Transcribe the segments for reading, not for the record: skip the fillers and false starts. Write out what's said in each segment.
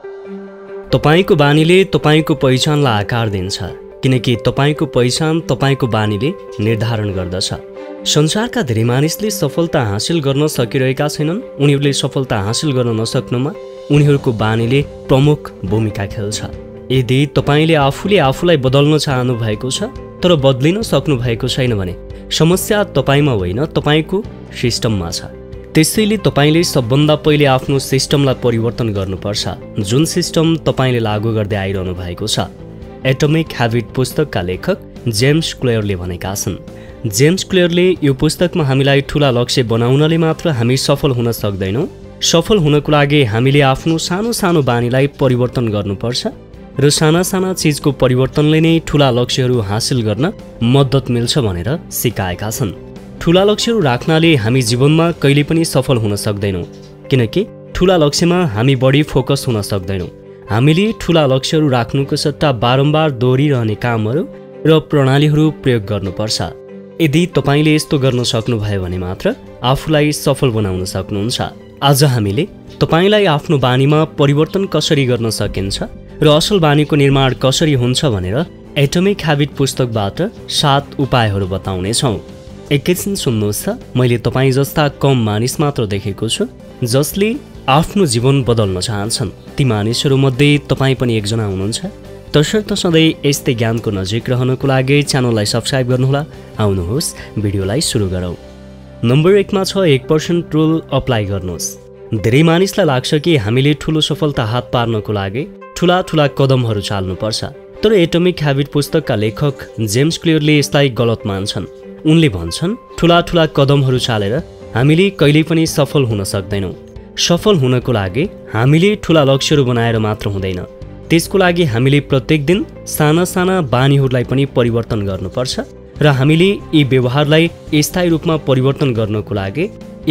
तपाईको बानीले तपाईको पहिचानलाई आकार दिन्छ, किनकि तपाईको पहिचान तपाईको बानीले निर्धारण गर्दछ। संसारका धेरै मानिसले सफलता हासिल गर्न सकिरहेका छैनन्। उनीहरूले सफलता हासिल गर्न नसक्नुमा उनीहरूको बानीले प्रमुख भूमिका खेल्छ। यदि तपाईले आफूले आफूलाई बदल्न चाहनु भएको छ तर बदलिन सक्नु भएको छैन भने समस्या तपाईमा होइन, तपाईको सिस्टममा छ। त्यसैले तपाईले सबभन्दा पहिले आफ्नो सिस्टमलाई परिवर्तन गर्नुपर्छ, जुन सिस्टम तपाईले लागू गर्दै आइरहनु भएको छ। एटोमिक ह्याबिट पुस्तकका लेखक जेम्स क्लियरले भनेका छन्। जेम्स क्लियरले यो पुस्तकमा हामीलाई ठूला लक्ष्य बनाउनले मात्र हामी सफल हुन सक्दैनौँ। सफल हुनको लागि हामीले आफ्नो सानो सानो बानीलाई परिवर्तन गर्नुपर्छ र साना साना चिजको परिवर्तनले नै ठूला लक्ष्यहरू हासिल गर्न मद्दत मिल्छ भनेर सिकाएका छन्। ठूला लक्ष्यहरू राख्नाले हामी जीवनमा कहिले पनि सफल हुन सक्दैनौँ, किनकि ठूला लक्ष्यमा हामी बढी फोकस हुन सक्दैनौँ। हामीले ठूला लक्ष्यहरू राख्नुको सट्टा बारम्बार दोहोरिरहने कामहरू र प्रणालीहरू प्रयोग गर्नुपर्छ। यदि तपाईले यस्तो गर्न सक्नुभयो भने मात्र आफूलाई सफल बनाउन सक्नुहुन्छ। आज हामीले तपाईलाई आफ्नो बानीमा परिवर्तन कसरी गर्न सकिन्छ र असल बानीको निर्माण कसरी हुन्छ भनेर एटोमिक ह्याबिट पुस्तकबाट 7 उपायहरू बताउनेछौँ। एकैछिन सुन्नुहोस् त, मैले तपाईँ जस्ता कम मानिस मात्र देखेको छु जसले आफ्नो जीवन बदल्न चाहन्छन्। ती मानिसहरूमध्ये तपाईँ पनि एकजना हुनुहुन्छ। तसर्थ सधैँ यस्तै ज्ञानको नजिक रहनको लागि च्यानललाई सब्सक्राइब गर्नुहोला। आउनुहोस् भिडियोलाई सुरु गरौँ। नम्बर 1 मा छ 1% रुल अप्लाई गर्नुहोस्। धेरै मानिसलाई लाग्छ कि हामीले ठूलो सफलता हात पार्नको लागि ठूला ठूला कदमहरू चाल्नुपर्छ, तर एटोमिक ह्याबिट पुस्तकका लेखक जेम्स क्लियरले यसलाई गलत मान्छन्। उनले भन्छन् ठूला ठूला कदमहरू चालेर हामीले कहिल्यै पनि सफल हुन सक्दैनौँ। सफल हुनको लागि हामीले ठूला लक्ष्यहरू बनाएर मात्र हुँदैन, त्यसको लागि हामीले प्रत्येक दिन साना साना बानीहरूलाई पनि परिवर्तन गर्नुपर्छ र हामीले यी व्यवहारलाई स्थायी रूपमा परिवर्तन गर्नको लागि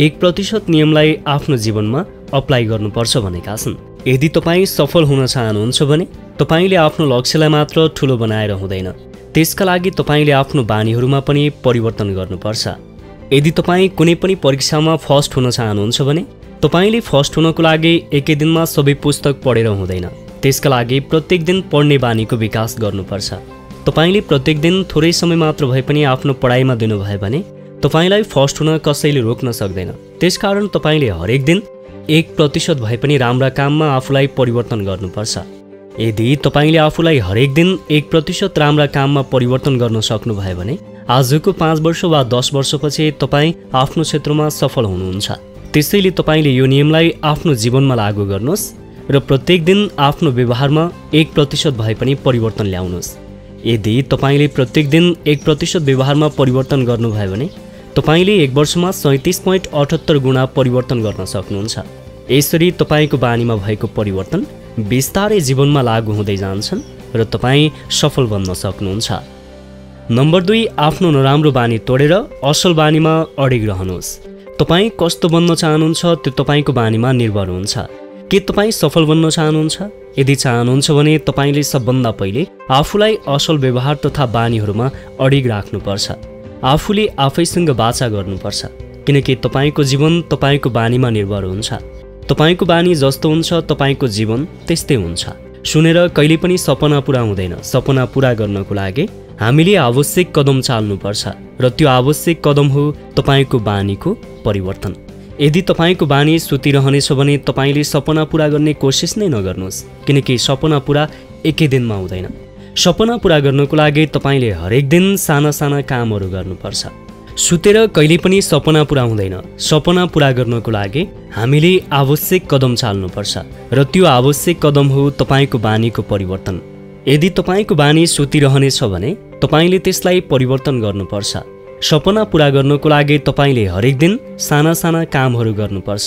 1% नियमलाई आफ्नो जीवनमा अप्लाई गर्नुपर्छ भनेका छन्। यदि तपाईँ सफल हुन चाहनुहुन्छ भने तपाईले आफ्नो लक्ष्यलाई मात्र ठूलो बनाएर हुँदैन, त्यसका लागि तपाईले आफ्नो बानीहरूमा पनि परिवर्तन गर्नुपर्छ। यदि तपाईँ कुनै पनि परीक्षामा फर्स्ट हुन चाहनुहुन्छ भने तपाईले फर्स्ट हुनको लागि एकै दिनमा सबै पुस्तक पढेर हुँदैन, त्यसका लागि प्रत्येक दिन पढ्ने बानीको विकास गर्नुपर्छ। तपाईले प्रत्येक दिन थोरै समय मात्र भए पनि आफ्नो पढाइमा दिनुभयो भने तपाईलाई फर्स्ट हुन कसैले रोक्न सक्दैन। त्यसकारण तपाईले हरेक दिन 1% भए पनि राम्रा काममा आफूलाई परिवर्तन गर्नुपर्छ। यदि तपाईले आफूलाई हरेक दिन 1% राम्रा काममा परिवर्तन गर्न सक्नुभयो भने आजको 5 वर्ष वा 10 वर्षपछि तपाईँ आफ्नो क्षेत्रमा सफल हुनुहुन्छ। त्यसैले तपाईले यो नियमलाई आफ्नो जीवनमा लागू गर्नुहोस् र प्रत्येक दिन आफ्नो व्यवहारमा 1% भए पनि परिवर्तन ल्याउनुहोस्। यदि तपाईले प्रत्येक दिन 1% व्यवहारमा परिवर्तन गर्नुभयो भने तपाईले 1 वर्षमा 37.78 गुणा परिवर्तन गर्न सक्नुहुन्छ। यसरी तपाईको बानीमा भएको परिवर्तन बिस्तारै जीवनमा लागू हुँदै जान्छन् र तपाईँ सफल बन्न सक्नुहुन्छ। नम्बर 2, आफ्नो नराम्रो बानी तोडेर असल बानीमा अडिग रहनुहोस्। तपाईँ कस्तो बन्न चाहनुहुन्छ त्यो तपाईको बानीमा निर्भर हुन्छ। के तपाईँ सफल बन्न चाहनुहुन्छ? यदि चाहनुहुन्छ भने तपाईले सबभन्दा पहिले आफूलाई असल व्यवहार तथा बानीहरूमा अडिग राख्नुपर्छ। आफूले आफैसँग बाचा गर्नुपर्छ, किनकि तपाईको जीवन तपाईको बानीमा निर्भर हुन्छ। तपाईको बानी जस्तो हुन्छ तपाईको जीवन त्यस्तै हुन्छ। सुनेर कहिले पनि सपना पूरा हुँदैन। सपना पूरा गर्नको लागि हामीले आवश्यक कदम चाल्नुपर्छ र त्यो आवश्यक कदम हो तपाईको बानीको परिवर्तन। यदि तपाईको बानी सुतिरहनेछ भने तपाईले सपना पूरा गर्ने कोसिस नै नगर्नुहोस्, किनकि सपना पूरा एकै दिनमा हुँदैन। सपना पूरा गर्नको लागि तपाईले हरेक दिन साना साना कामहरू गर्नुपर्छ। सुतेर कहिले पनि सपना पूरा हुँदैन। सपना पूरा गर्नको लागि हामीले आवश्यक कदम चाल्नुपर्छ र त्यो आवश्यक कदम हो तपाईको बानीको परिवर्तन। यदि तपाईको बानी सुतिरहनेछ भने तपाईले त्यसलाई परिवर्तन गर्नुपर्छ। सपना पूरा गर्नको लागि तपाईले हरेक दिन साना साना कामहरू गर्नुपर्छ।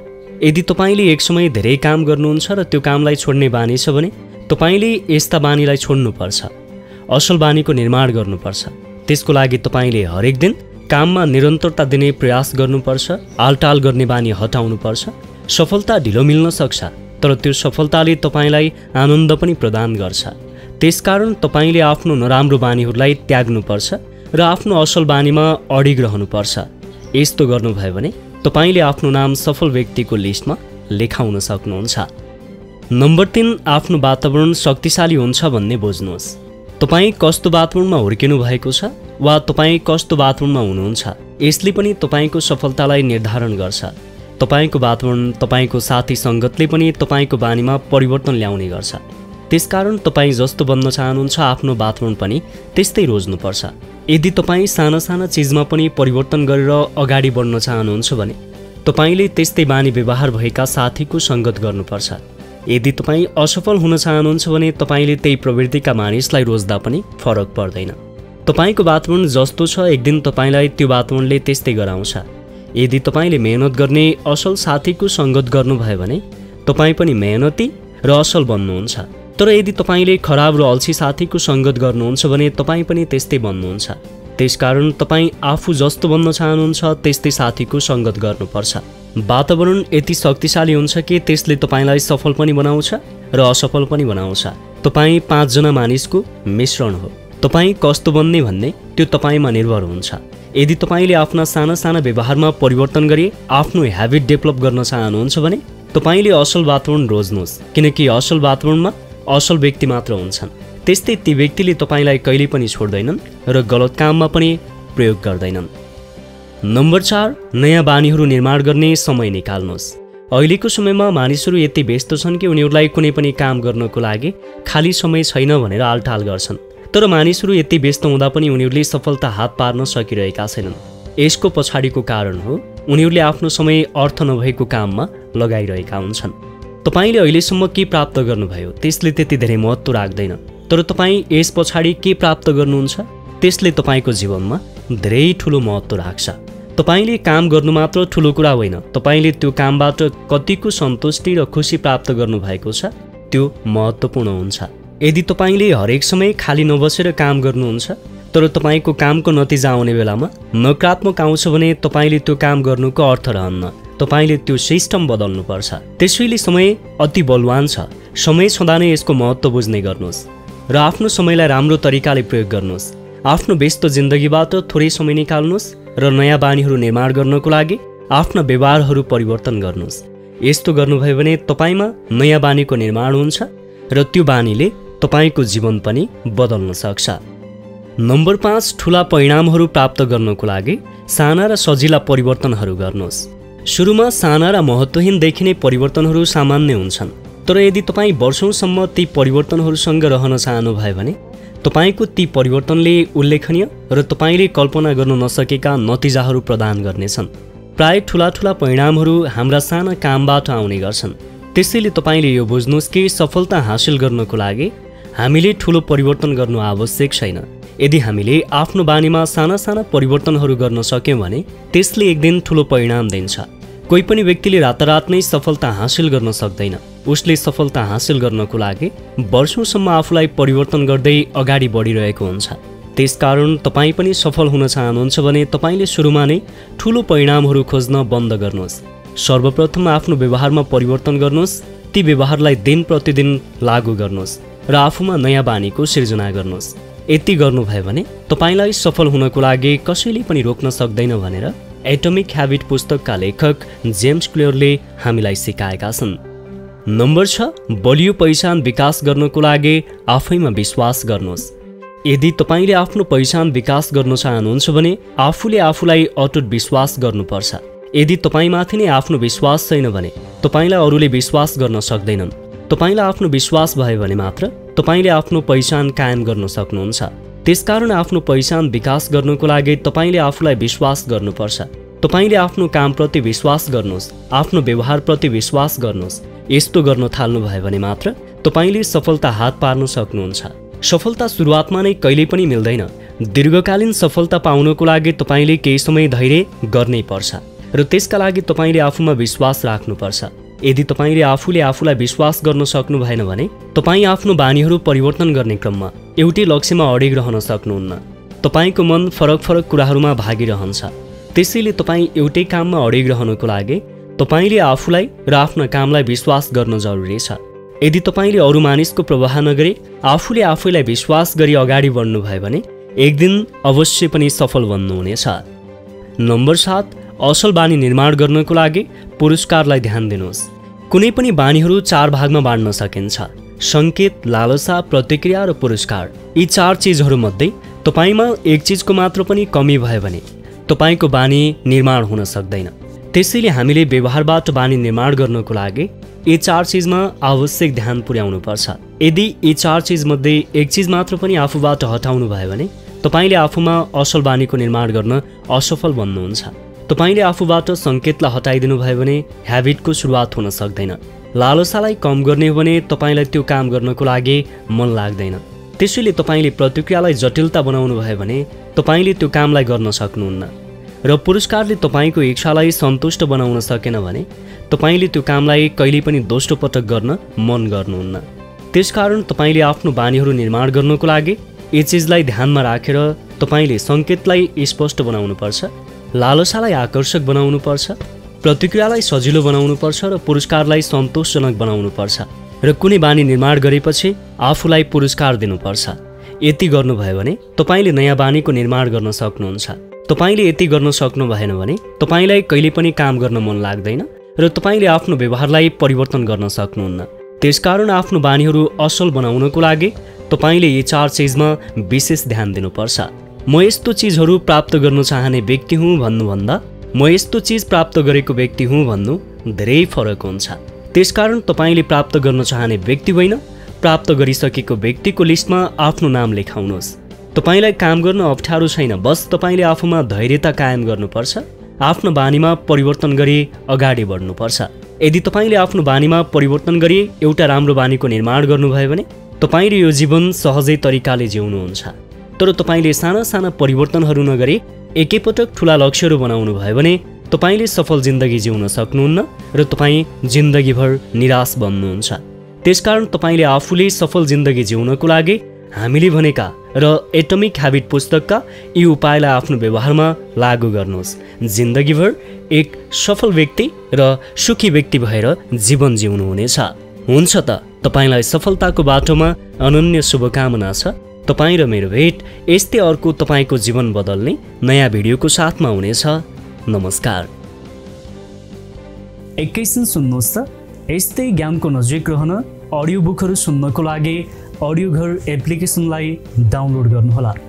यदि तपाईले एक समय धेरै काम गर्नुहुन्छ र त्यो कामलाई छोड्ने बानी छ भने तपाईले यस्ता बानीलाई छोड्नुपर्छ। असल बानीको निर्माण गर्नुपर्छ। त्यसको लागि तपाईले हरेक दिन काममा निरन्तरता दिने प्रयास गर्नुपर्छ। आलटाल गर्ने बानी हटाउनुपर्छ। सफलता ढिलो मिल्न सक्छ, तर त्यो सफलताले तपाईलाई आनन्द पनि प्रदान गर्छ। त्यसकारण तपाईले आफ्नो नराम्रो बानीहरूलाई त्याग्नुपर्छ र आफ्नो असल बानीमा अडिग रहनुपर्छ। यस्तो गर्नुभयो भने तपाईले आफ्नो नाम सफल व्यक्तिको लिस्टमा लेखाउन सक्नुहुन्छ। नम्बर 3, आफ्नो वातावरण शक्तिशाली हुन्छ भन्ने बुझ्नुहोस्। तपाईँ कस्तो वातावरणमा हुर्किनु भएको छ वा तपाईँ कस्तो वातावरणमा हुनुहुन्छ यसले पनि तपाईँको सफलतालाई निर्धारण गर्छ। तपाईँको वातावरण, तपाईँको साथी सङ्गतले पनि तपाईँको बानीमा परिवर्तन ल्याउने गर्छ। त्यसकारण तपाईँ जस्तो बन्न चाहनुहुन्छ आफ्नो वातावरण पनि त्यस्तै रोज्नुपर्छ। यदि तपाईँ साना साना चिजमा पनि परिवर्तन गरेर अगाडि बढ्न चाहनुहुन्छ भने तपाईँले त्यस्तै बानी व्यवहार भएका साथीको सङ्गत गर्नुपर्छ। यदि तपाईँ असफल हुन चाहनुहुन्छ भने तपाईँले त्यही प्रवृत्तिका मानिसलाई रोज्दा पनि फरक पर्दैन। तपाईँको वातावरण जस्तो छ एक दिन तपाईँलाई त्यो वातावरणले त्यस्तै गराउँछ। यदि तपाईँले मेहनत गर्ने असल साथीको सङ्गत गर्नुभयो भने तपाईँ पनि मेहनती र असल बन्नुहुन्छ। तर यदि तपाईँले खराब र अल्छी साथीको सङ्गत गर्नुहुन्छ भने तपाईँ पनि त्यस्तै बन्नुहुन्छ। त्यसकारण तपाईँ आफू जस्तो बन्न चाहनुहुन्छ त्यस्तै साथीको सङ्गत गर्नुपर्छ। वातावरण यति शक्तिशाली हुन्छ कि त्यसले तपाईँलाई सफल पनि बनाउँछ र असफल पनि बनाउँछ। तपाईँ 5 जना मानिसको मिश्रण हो। तपाईँ कस्तो बन्ने भन्ने त्यो तपाईँमा निर्भर हुन्छ। यदि तपाईँले आफ्ना साना साना व्यवहारमा परिवर्तन गरी आफ्नो ह्याबिट डेभलप गर्न चाहनुहुन्छ भने तपाईँले असल वातावरण रोज्नुहोस्, किनकि असल वातावरणमा असल व्यक्ति मात्र हुन्छन्। त्यस्तै ती व्यक्तिले तपाईँलाई कहिले पनि छोड्दैनन् र गलत काममा पनि प्रयोग गर्दैनन्। नम्बर 4, नयाँ बानीहरू निर्माण गर्ने समय निकाल्नुहोस्। अहिलेको समयमा मानिसहरू यति व्यस्त छन् कि उनीहरूलाई कुनै पनि काम गर्नको लागि खाली समय छैन भनेर आलटाल गर्छन्। तर मानिसहरू यति व्यस्त हुँदा पनि उनीहरूले सफलता हात पार्न सकिरहेका छैनन्। यसको पछाडिको कारण हो उनीहरूले आफ्नो समय अर्थ नभएको काममा लगाइरहेका हुन्छन्। तपाईँले अहिलेसम्म के प्राप्त गर्नुभयो त्यसले त्यति धेरै महत्त्व राख्दैन, तर तपाईँ यस पछाडि के प्राप्त गर्नुहुन्छ त्यसले तपाईँको जीवनमा धेरै ठुलो महत्त्व राख्छ। तपाईँले काम गर्नु मात्र ठुलो कुरा होइन, तपाईँले त्यो कामबाट कतिको सन्तुष्टि र खुसी प्राप्त गर्नुभएको छ त्यो महत्त्वपूर्ण हुन्छ। यदि तपाईँले हरेक समय खाली नबसेर काम गर्नुहुन्छ तर तपाईँको कामको नतिजा आउने बेलामा नकारात्मक आउँछ भने तपाईँले त्यो काम गर्नुको अर्थ रहन्न। तपाईँले त्यो सिस्टम बदल्नुपर्छ। त्यसैले समय अति बलवान छ। समय छँदा नै यसको महत्त्व बुझ्ने गर्नुहोस् र आफ्नो समयलाई राम्रो तरिकाले प्रयोग गर्नुहोस्। आफ्नो व्यस्त जिन्दगीबाट थोरै समय निकाल्नुहोस् र नयाँ बानीहरू निर्माण गर्नको लागि आफ्ना व्यवहारहरू परिवर्तन गर्नुहोस्। यस्तो गर्नुभयो भने तपाईँमा नयाँ बानीको निर्माण हुन्छ र त्यो बानीले तपाईँको जीवन पनि बदल्न सक्छ। नम्बर 5, ठुला परिणामहरू प्राप्त गर्नको लागि साना र सजिला परिवर्तनहरू गर्नुहोस्। सुरुमा साना र महत्त्वहीन देखिने परिवर्तनहरू सामान्य हुन्छन्, तर यदि तपाईँ वर्षौंसम्म ती परिवर्तनहरूसँग रहन चाहनुभयो भने तपाईँको ती परिवर्तनले उल्लेखनीय र तपाईँले कल्पना गर्न नसकेका नतिजाहरू प्रदान गर्नेछन्। प्राय ठुला ठुला परिणामहरू हाम्रा साना कामबाट आउने गर्छन्। त्यसैले तपाईँले यो बुझ्नुहोस् कि सफलता हासिल गर्नको लागि हामीले ठुलो परिवर्तन गर्नु आवश्यक छैन। यदि हामीले आफ्नो बानीमा साना साना परिवर्तनहरू गर्न सक्यौँ भने त्यसले एक दिन ठुलो परिणाम दिन्छ। कोही पनि व्यक्तिले रातारात नै सफलता हासिल गर्न सक्दैन। उसले सफलता हासिल गर्नको लागि वर्षौंसम्म आफूलाई परिवर्तन गर्दै अगाडि बढिरहेको हुन्छ। त्यसकारण तपाईँ पनि सफल हुन चाहनुहुन्छ भने तपाईँले सुरुमा नै ठुलो परिणामहरू खोज्न बन्द गर्नुहोस्। सर्वप्रथम आफ्नो व्यवहारमा परिवर्तन गर्नुहोस्। ती व्यवहारलाई दिन प्रतिदिन लागू गर्नुहोस् र आफूमा नयाँ बानीको सिर्जना गर्नुहोस्। यति गर्नुभयो भने तपाईँलाई सफल हुनको लागि कसैले पनि रोक्न सक्दैन भनेर एटोमिक ह्याबिट पुस्तकका लेखक जेम्स क्लियरले हामीलाई सिकाएका छन्। नम्बर 6, बलियो पहिचान विकास गर्नको लागि आफैमा विश्वास गर्नुहोस्। यदि तपाईँले आफ्नो पहिचान विकास गर्न चाहनुहुन्छ भने आफूले आफूलाई अटुट विश्वास गर्नुपर्छ। यदि तपाईँमाथि नै आफ्नो विश्वास छैन भने तपाईँलाई अरूले विश्वास गर्न सक्दैनन्। तपाईँलाई आफ्नो विश्वास भयो भने मात्र तपाईँले आफ्नो पहिचान कायम गर्न सक्नुहुन्छ। त्यसकारण आफ्नो पहिचान विकास गर्नको लागि तपाईँले आफूलाई विश्वास गर्नुपर्छ। तपाईँले आफ्नो कामप्रति विश्वास गर्नुहोस्, आफ्नो व्यवहारप्रति विश्वास गर्नुहोस्। यस्तो गर्न थाल्नुभयो भने मात्र तपाईँले सफलता हात पार्न सक्नुहुन्छ। सफलता सुरुवातमा नै कहिल्यै पनि मिल्दैन। दीर्घकालीन सफलता पाउनको लागि तपाईँले केही समय धैर्य गर्नै पर्छ र त्यसका लागि तपाईँले आफूमा विश्वास राख्नुपर्छ। यदि तपाईँले आफूले आफूलाई विश्वास गर्न सक्नु भएन भने तपाईँ आफ्नो बानीहरू परिवर्तन गर्ने क्रममा एउटै लक्ष्यमा अडिग रहन सक्नुहुन्न। तपाईँको मन फरक फरक कुराहरूमा भागिरहन्छ। त्यसैले तपाईँ एउटै काममा अडिग रहनको लागि तपाईँले आफूलाई र आफ्ना कामलाई विश्वास गर्न जरुरी छ। यदि तपाईँले अरू मानिसको प्रवाह नगरी आफूले आफैलाई विश्वास गरी अगाडि बढ्नुभयो भने एक दिन अवश्य पनि सफल बन्नुहुनेछ। नम्बर 7, असल बानी निर्माण गर्नको लागि पुरस्कारलाई ध्यान दिनुहोस्। कुनै पनि बानीहरू 4 भागमा बाँड्न सकिन्छ। संकेत, लालसा, प्रतिक्रिया र पुरस्कार। यी 4 चिजहरूमध्ये तपाईमा एक चिजको मात्र पनि कमी भयो भने तपाईको बानी निर्माण हुन सक्दैन। त्यसैले हामीले व्यवहारबाट बानी निर्माण गर्नको लागि यी 4 चिजमा आवश्यक ध्यान पुर्याउनुपर्छ। यदि यी 4 चिजमध्ये एक चिज मात्र पनि आफूबाट हटाउनु भयो भने तपाईले आफूमा असल बानीको निर्माण गर्न असफल बन्नुहुन्छ। तपाईले आफूबाट संकेतलाई हटाइदिनु भयो भने ह्याबिटको सुरुवात हुन सक्दैन। लालसालाई कम गर्ने हो भने तपाईलाई त्यो काम गर्नको लागि मन लाग्दैन। त्यसैले तपाईले प्रतिक्रियालाई जटिलता बनाउनु भयो भने तपाईले त्यो कामलाई गर्न सक्नुहुन्न। र पुरस्कारले तपाईको इच्छालाई सन्तुष्ट बनाउन सकेन भने तपाईले त्यो कामलाई कहिले पनि दोस्रो पटक गर्न मन गर्नुहुन्न। त्यसकारण तपाईले आफ्नो बानीहरू निर्माण गर्नको लागि यी चिजलाई ध्यानमा राखेर तपाईले संकेतलाई स्पष्ट बनाउनुपर्छ, लालसालाई आकर्षक बनाउनुपर्छ, प्रतिक्रियालाई सजिलो बनाउनुपर्छ र पुरस्कारलाई सन्तोषजनक बनाउनुपर्छ। र कुनै बानी निर्माण गरेपछि आफूलाई पुरस्कार दिनुपर्छ। यति गर्नुभयो भने तपाईले नयाँ बानीको निर्माण गर्न सक्नुहुन्छ। तपाईले यति गर्न सक्नु भएन भने तपाईलाई कहिले पनि काम गर्न मन लाग्दैन र तपाईले आफ्नो व्यवहारलाई परिवर्तन गर्न सक्नुहुन्न। त्यसकारण आफ्नो बानीहरू असल बनाउनको लागि तपाईले यी 4 चिजमा विशेष ध्यान दिनुपर्छ। म यस्तो चिजहरू प्राप्त गर्न चाहने व्यक्ति हुँ भन्नुभन्दा म यस्तो चिज प्राप्त गरेको व्यक्ति हुँ भन्नु धेरै फरक हुन्छ। त्यसकारण तपाईले प्राप्त गर्न चाहने व्यक्ति होइन, प्राप्त गरिसकेको व्यक्तिको लिस्टमा आफ्नो नाम लेखाउनुहोस्। तपाईलाई काम गर्न अप्ठ्यारो छैन, बस तपाईले आफूमा धैर्यता कायम गर्नुपर्छ। आफ्नो बानीमा परिवर्तन गरी अगाडि बढ्नुपर्छ। यदि तपाईले आफ्नो बानीमा परिवर्तन गरी एउटा राम्रो बानीको निर्माण गर्नुभयो भने तपाईले यो जीवन सहजै तरिकाले जिउनुहुन्छ। तर तपाईले साना साना परिवर्तनहरू नगरी एकैपटक ठुला लक्ष्यहरू बनाउनु भयो भने तपाईले सफल जिन्दगी जिउन सक्नुहुन्न र तपाई जिन्दगीभर निराश बन्नुहुन्छ। त्यसकारण तपाईले आफूले सफल जिन्दगी जिउनको लागि हामीले भनेका र एटमिक ह्याबिट पुस्तकका यी उपायलाई आफ्नो व्यवहारमा लागू गर्नुहोस्। जिन्दगीभर एक सफल व्यक्ति र सुखी व्यक्ति भएर जीवन जिउनुहुनेछ। हुन्छ त, तपाईलाई सफलताको बाटोमा अनन्य शुभकामना छ। तपाईँ र मेरो भेट यस्तै अर्को तपाईको जीवन बदल्ने नयाँ भिडियोको साथमा हुनेछ। नमस्कार। एकैछिन सुन्नुहोस् त, यस्तै ज्ञानको नजिक रहन अडियो बुकहरू सुन्नको लागि अडियो घर एप्लिकेसनलाई डाउनलोड गर्नुहोला।